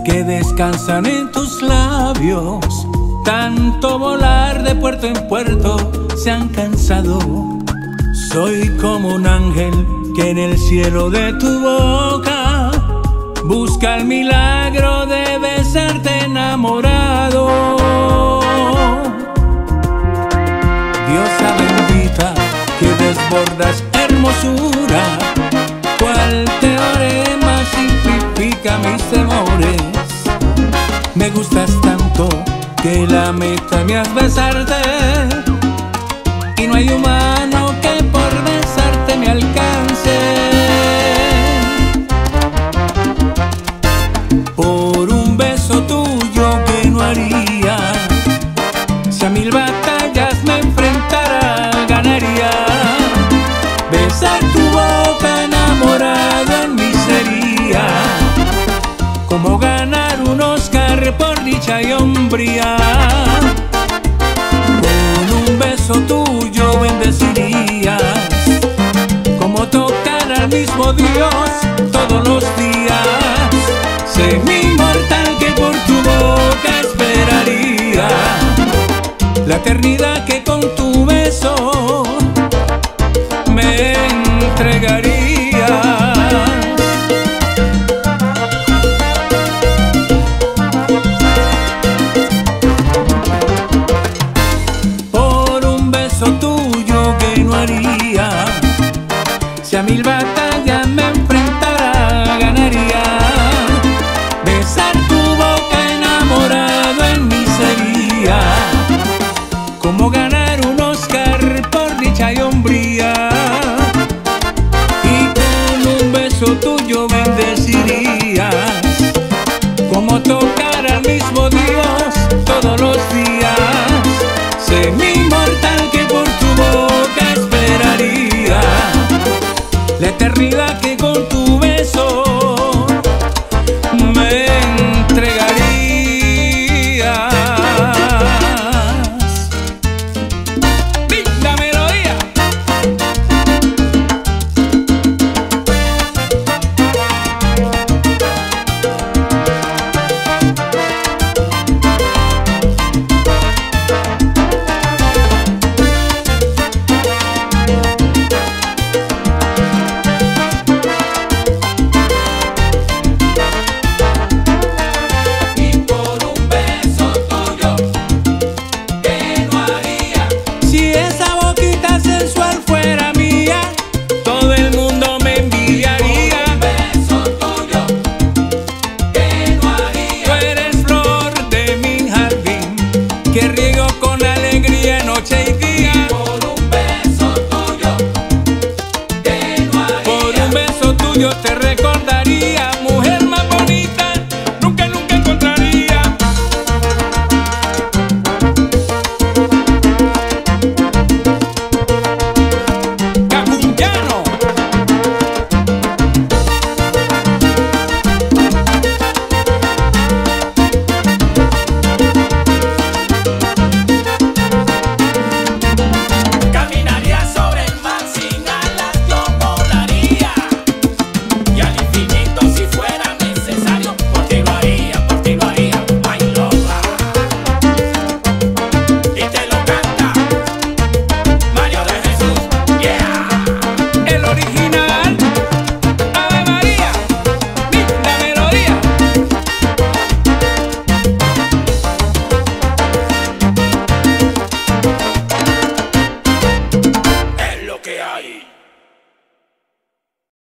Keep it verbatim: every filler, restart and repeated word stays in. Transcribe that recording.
que descansan en tus labios. Tanto volar de puerto en puerto se han cansado. Soy como un ángel que en el cielo de tu boca busca el milagro de besarte enamorado. Diosa bendita que desbordas hermosura, cual teorema simplifica mis temores. Me gustas tanto que la meta me has besarte, y no hay humano que por besarte me alcance. Por un beso tuyo que no haría, si a mil batallas me enfrentara, ganaría. Besar tu boca enamorado en mí sería como ganar un Oscar por dicha y hombría. Con un beso tuyo bendecirías, como tocar al mismo Dios todos los días. Sé mi inmortal que por tu boca esperaría la eternidad que con tu beso me entregaría. Por un beso tuyo que no haría, si a mil batallas me enfrentara, ganaría. Besar tu boca enamorado en mí sería como ganar